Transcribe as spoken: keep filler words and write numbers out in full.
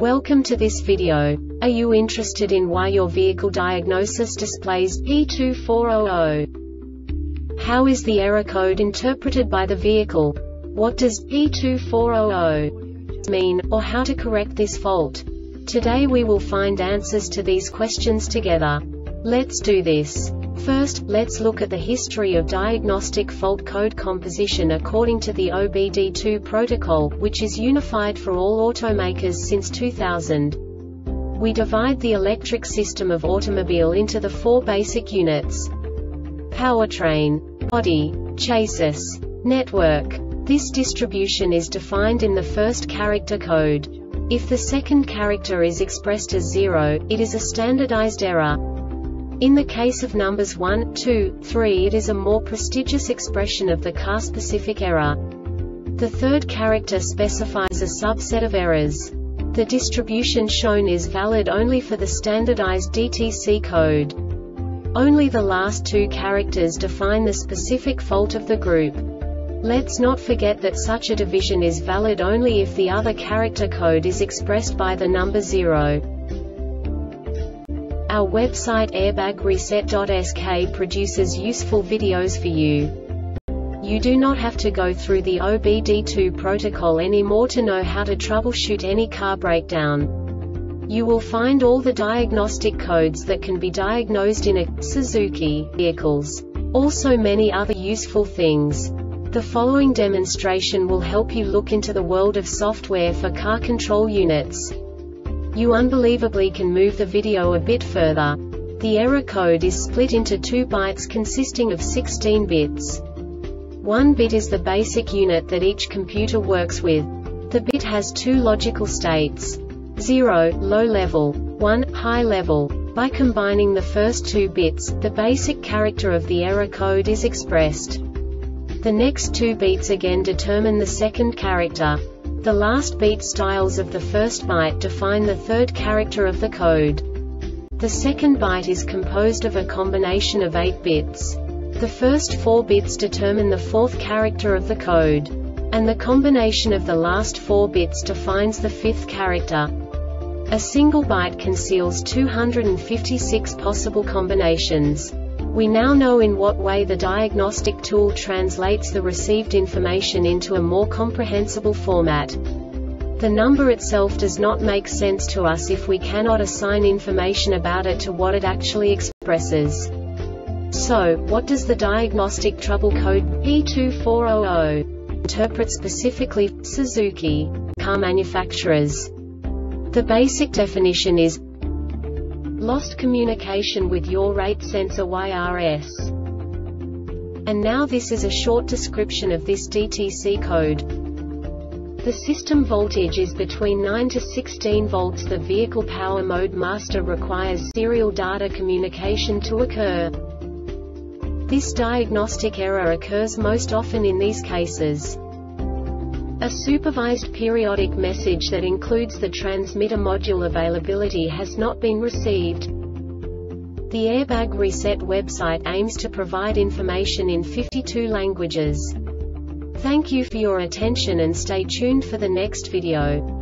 Welcome to this video. Are you interested in why your vehicle diagnosis displays P two four zero zero? How is the error code interpreted by the vehicle? What does P two four zero zero mean, or how to correct this fault? Today we will find answers to these questions together. Let's do this. First, let's look at the history of diagnostic fault code composition according to the O B D two protocol, which is unified for all automakers since two thousand. We divide the electric system of automobile into the four basic units: powertrain, body, chassis, network. This distribution is defined in the first character code. If the second character is expressed as zero, it is a standardized error. In the case of numbers one, two, three, it is a more prestigious expression of the car-specific error. The third character specifies a subset of errors. The distribution shown is valid only for the standardized D T C code. Only the last two characters define the specific fault of the group. Let's not forget that such a division is valid only if the other character code is expressed by the number zero. Our website airbag reset dot S K produces useful videos for you. You do not have to go through the O B D two protocol anymore to know how to troubleshoot any car breakdown. You will find all the diagnostic codes that can be diagnosed in a Suzuki vehicles. Also many other useful things. The following demonstration will help you look into the world of software for car control units. You unbelievably can move the video a bit further. The error code is split into two bytes consisting of sixteen bits. One bit is the basic unit that each computer works with. The bit has two logical states: zero, low level, one, high level. By combining the first two bits, the basic character of the error code is expressed. The next two bits again determine the second character. The last beat styles of the first byte define the third character of the code. The second byte is composed of a combination of eight bits. The first four bits determine the fourth character of the code. And the combination of the last four bits defines the fifth character. A single byte conceals two hundred fifty-six possible combinations. We now know in what way the diagnostic tool translates the received information into a more comprehensible format. The number itself does not make sense to us if we cannot assign information about it to what it actually expresses. So, what does the diagnostic trouble code P two four zero zero interpret specifically for Suzuki car manufacturers? The basic definition is lost communication with yaw rate sensor Y R S. And now this is a short description of this D T C code. The system voltage is between nine to sixteen volts. The vehicle power mode master requires serial data communication to occur. This diagnostic error occurs most often in these cases: a supervised periodic message that includes the transmitter module availability has not been received. The Airbag Reset website aims to provide information in fifty-two languages. Thank you for your attention and stay tuned for the next video.